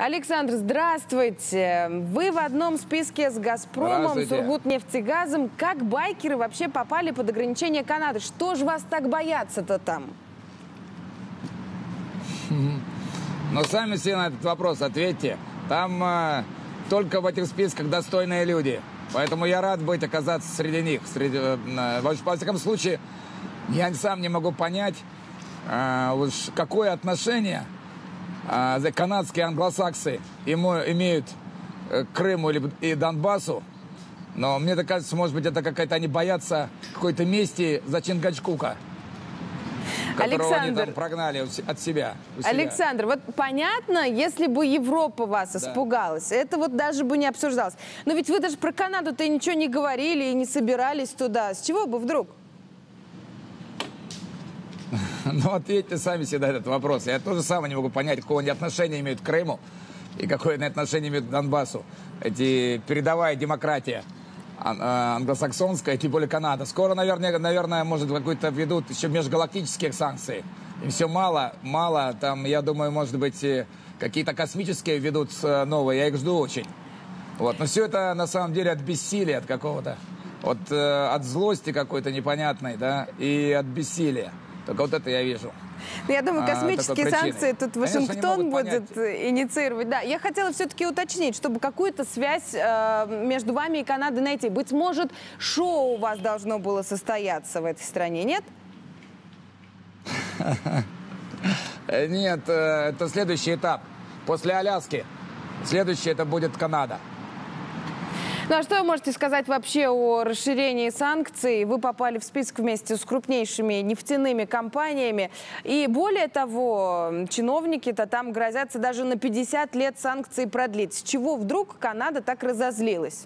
Александр, здравствуйте. Вы в одном списке с «Газпромом», «Сургутнефтегазом». Как байкеры вообще попали под ограничения Канады? Что же вас так бояться-то там? Но сами себе на этот вопрос ответьте. Там только в этих списках достойные люди. Поэтому я рад оказаться среди них. Во всяком случае, я сам не могу понять, какое отношение канадские англосаксы имеют к Крыму и Донбассу. Но мне так кажется, может быть, это какая-то они боятся какой-то мести за Чингачгука, которого они там прогнали от себя. Александр, вот понятно, если бы Европа вас испугалась, это вот даже бы не обсуждалось. Но ведь вы даже про Канаду-то ничего не говорили и не собирались туда. С чего бы вдруг? Ну, ответьте сами себе на этот вопрос. Я тоже сам не могу понять, какое они отношение имеют к Крыму и какое они отношение имеют к Донбассу. Эти передовая демократия англосаксонская, тем более Канада. Скоро, наверное, может, какой-то ведут еще межгалактические санкции. Им все мало. Там, я думаю, может быть, какие-то космические ведут новые. Я их жду очень. Вот. Но все это, на самом деле, от бессилия от какого-то. От злости какой-то непонятной, да, и от бессилия. Только вот это я вижу. Я думаю, космические санкции тут Вашингтон будет инициировать. Да, я хотела все-таки уточнить, чтобы какую-то связь между вами и Канадой найти. Быть может, шоу у вас должно было состояться в этой стране, нет? Нет, это следующий этап. После Аляски. Следующий это будет Канада. Ну а что вы можете сказать вообще о расширении санкций? Вы попали в список вместе с крупнейшими нефтяными компаниями. И более того, чиновники-то там грозятся даже на 50 лет санкции продлить. С чего вдруг Канада так разозлилась?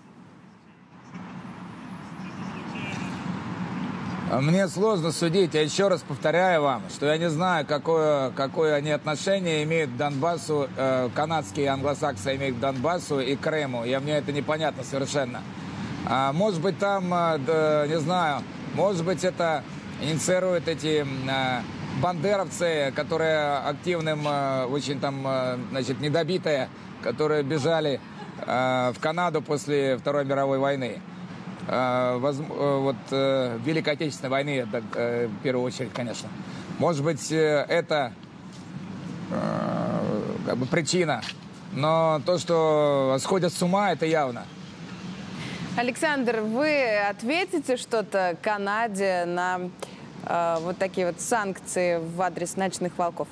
Мне сложно судить. Я еще раз повторяю вам, что я не знаю, какое они отношение имеют к Донбассу, канадские англосаксы имеют к Донбассу и Крыму. Мне это непонятно совершенно. Может быть, там, не знаю, может быть, это инициируют эти бандеровцы, которые активным, очень там, значит, недобитые, которые бежали в Канаду после Второй мировой войны. Великой Отечественной войны, в первую очередь, конечно. Может быть, это причина. Но то, что сходят с ума, это явно. Александр, вы ответите что-то Канаде на вот такие вот санкции в адрес ночных волков?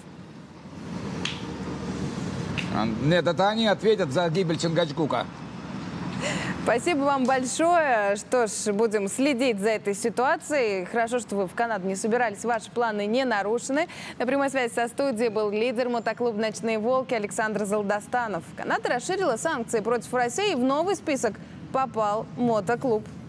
Нет, это они ответят за гибель Чингачгука. Спасибо вам большое. Что ж, будем следить за этой ситуацией. Хорошо, что вы в Канаду не собирались, ваши планы не нарушены. На прямой связи со студией был лидер мотоклуба «Ночные волки» Александр Золдостанов. Канада расширила санкции против России, и в новый список попал мотоклуб.